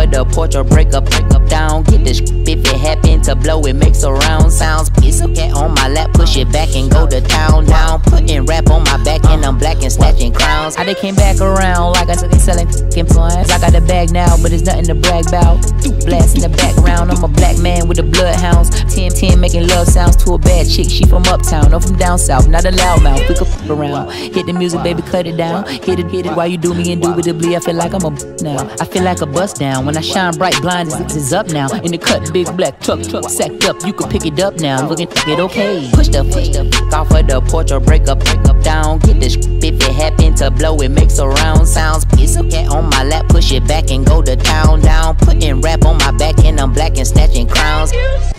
of the porch or break up down. Get this if it happen to blow, it makes a round sounds. Piece of cat on my lap, push it back and go to town down. Putting rap on my back and I'm black and snatching crowns. How they came back around like I took it selling influence. I got the bag now, but it's nothing to brag about. Blast in the background, I'm a black man with the bloodhounds. 10 making love sounds to a bad chick. She from uptown, no from down south, not a loudmouth. We could f around. Hit the music, baby, cut it down. Hit it while you do me indubitably. I feel like I'm a now. I feel like a bust down. When I shine bright, blind is up now. In the cut, big black truck sacked up. You can pick it up now. Looking it okay. Push the off of the porch or break up down. Get this if it happen to blow, it makes a round sounds. Piece of cat on my lap, push it back and go to town down. Putting rap on my back and I'm black and snatching crowns.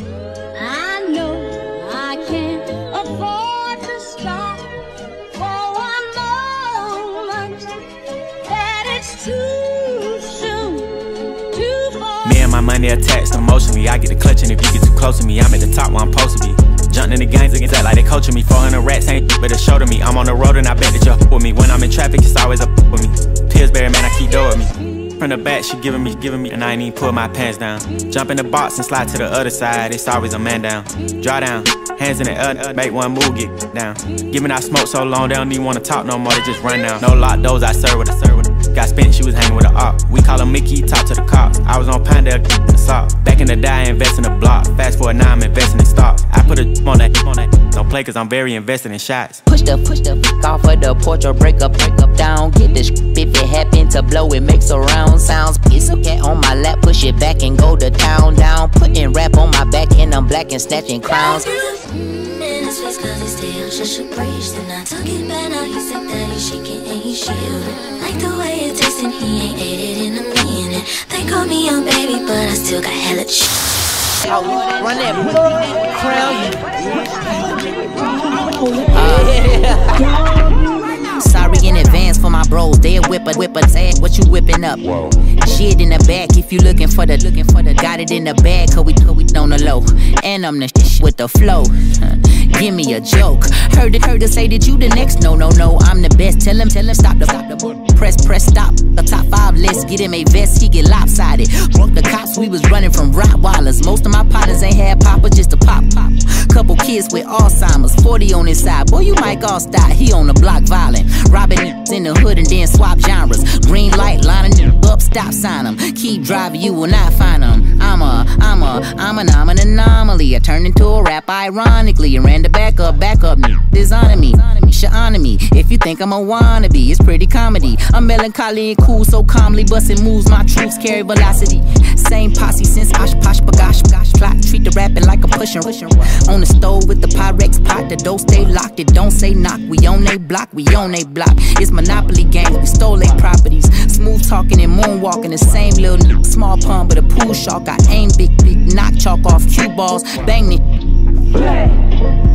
I know I can't afford to stop for one moment. That it's too soon, too far. Me and my money attached emotionally. I get the clutch, and if you get too close to me, I'm at the top where I'm supposed to be. Jumping in the gangs against that like they coaching me. 400 rats ain't but a show to me. I'm on the road and I bet that you're with me. When I'm in traffic, it's always up with me. Pillsbury, man, I keep dough with me. From the back, she giving me, and I ain't even pull my pants down. Jump in the box and slide to the other side, it's always a man down. Draw down, hands in the air, make one move, get down. Giving out smoke so long, they don't even wanna talk no more, they just run down. No lock doors, I serve with a got spent, she was hanging with a op. We call him Mickey, talk to the cops. I was on Panda, assault. Back in the day, I invest in the block. Fast forward now, I'm investing in stocks. I put a on that. Don't play cause I'm very invested in shots. Push the off of the porch or break up down. Get this if it happen to blow, it makes a round sounds. Piece of cat on my lap, push it back and go to town down. Putting rap on my back and I'm black and snatching crowns. In his face cause he still just a breach. Then I took it back, now he said that he's shaking and he's shielding. Like the way it tastes and he ain't ate it in a minute. They call me young baby, but I still got hella shit. Run that crown. Sorry in advance for my bros. They a whipper, say what you whipping up. Whoa. Shit in the back if you looking for the. Got it in the bag, cause we on the low. And I'm the with the flow. Give me a joke. Heard her say that you the next. No, I'm the best. Tell him, stop the press stop. The top 5 list, get him a vest, he get lopsided. Broke the cops, we was running from Rottweilers. Most of my partners ain't had papa, just a pop. Couple kids with Alzheimer's, 40 on his side. Boy, you might all stop, he on the block violent. Robbing in the hood and then swap genres. Green light, lining up, stop sign him. Keep driving, you will not find him. I'm an anomaly. I turned into a rap ironically and ran the back up, designing me, honor me. If you think I'm a wannabe, it's pretty comedy. I'm melancholy and cool, so calmly busting moves. My troops carry velocity. Same posse since posh, bagosh. Plot, treat the rapping like a pushin'. On the stove with the Pyrex pot, the dough stay locked. It don't say knock. We on they block, It's Monopoly gangs, we stole they properties. Smooth talking and moonwalking, the same little small pun, but a pool shark. I aim big, knock chalk off cue balls, bang it.